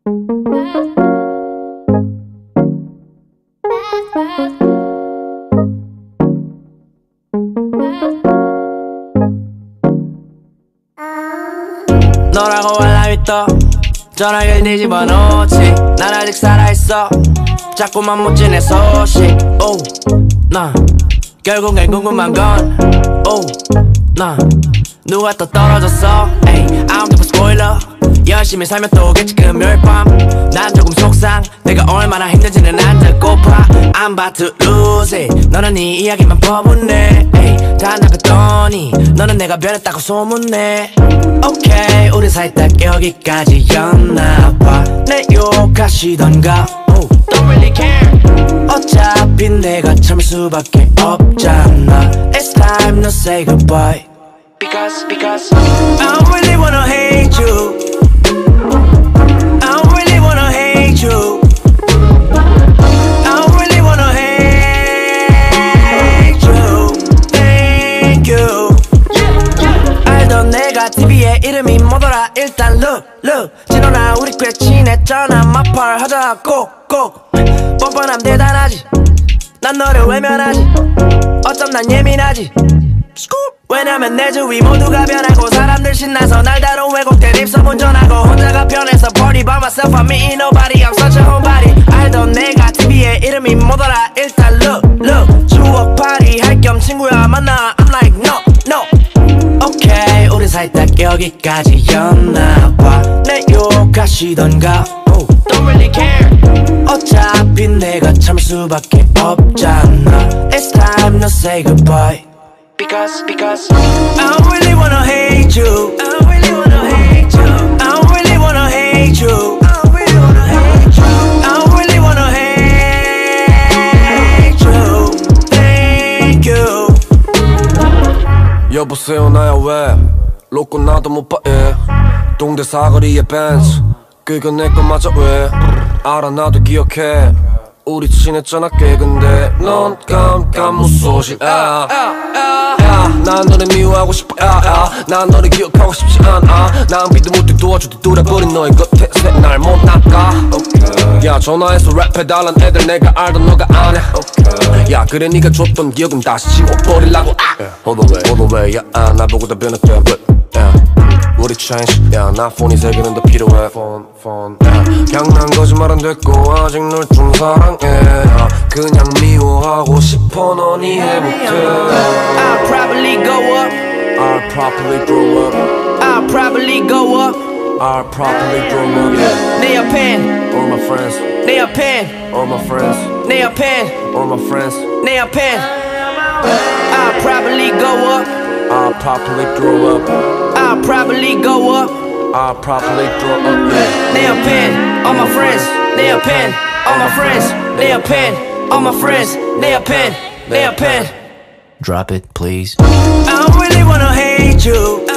너라고 알람이 떠 전화기를 뒤집어 놓지 난 아직 살아있어 자꾸만 못 지내 소식 나 결국엔 궁금한 건 나 누가 또 떨어졌어 I don't give a spoiler 열심히 살면 또 오겠지 금요일 밤 난 조금 속상 내가 얼마나 힘든지는 안 듣고파 I'm about to lose it 너는 네 이야기만 퍼붓네 다 나갔더니 너는 내가 변했다고 소문내 오케이 우리 사이 딱 여기까지였나봐 내 욕하시던가 Don't really care 어차피 내가 참을 수밖에 없잖아 It's time to say goodbye Because I don't really wanna hate you I don't really wanna hate you I don't really wanna hate you Thank you 알던 내가 TV에 이름이 뭐더라 일단 look 진호나 우리 꽤 친했잖아 마팔 하자 꼭꼭 뻔뻔함 대단하지 난 너를 외면하지 어쩜 난 예민하지 왜냐면 내 주위 모두가 변하고 사람들 신나서 날 다룬 왜곡된 입속 운전하고 혼자가 편해서 party by myself I'm meeting nobody I'm such a homebody 알던 내가 TV에 이름이 뭐더라 일단 look 추억 파리 할 겸 친구야 만나 I'm like no 오케이 우리 사이 딱 여기까지였나봐 내 욕하시던가 Don't really care 어차피 내가 참을 수밖에 없잖아 It's time to say goodbye Because I don't really wanna hate you I don't really wanna hate you I don't really wanna hate you I don't really wanna hate you I don't really wanna hate you Thank you 여보세요 나야 왜 로꼬 나도 못 봐 동대 사거리의 벤츠 그거 내거 맞아 왜 알아 나도 기억해 우리 친했잖아 꽤 근데 넌 깜깜무소식아 난 너를 미워하고 싶어 난 너를 기억하고 싶지 않아 난 비도 못해 도와줘도 돌아버린 너의 곁에 날 못 낚아 야 전화해서 랩해달란 애들 내가 알던 너가 안해 야 그래 네가 줬던 기억은 다시 지워버리려고 Hold on way 야 나보고 다 변했대 우리 change 나 폰이 세 개는 더 필요해 phone 그냥 난 거짓말 안 됐고 아직 널 좀 사랑해 그냥 미워하고 싶어 넌 이해 못해 I'll probably go up I'll probably grow up I'll probably go up I'll probably grow up yeah. 내 옆엔 All my friends 내 옆엔 All my friends 내 옆엔 All my friends 내 옆엔 I'll probably go up I'll probably grow up I'll probably go up I'll probably grow up yeah. 내 옆엔 all my friends 내 옆엔 all my friends 내 옆엔 all my friends 내 옆엔 내 옆엔 Drop it please I don't really wanna hate you